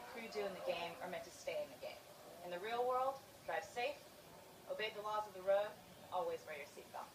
crew do in the game are meant to stay in the game. In the real world, drive safe, obey the laws of the road, and always wear your seatbelt.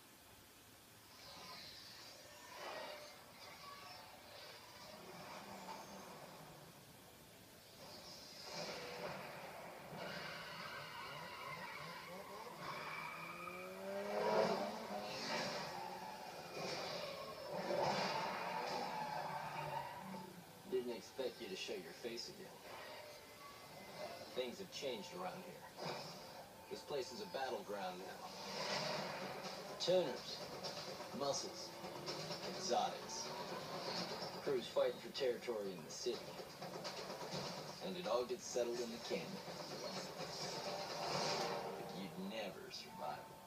Didn't expect you to show your face again. Things have changed around here. This place is a battleground now. Tuners, muscles, exotics. Crews fighting for territory in the city. And it all gets settled in the canyon. But you'd never survive.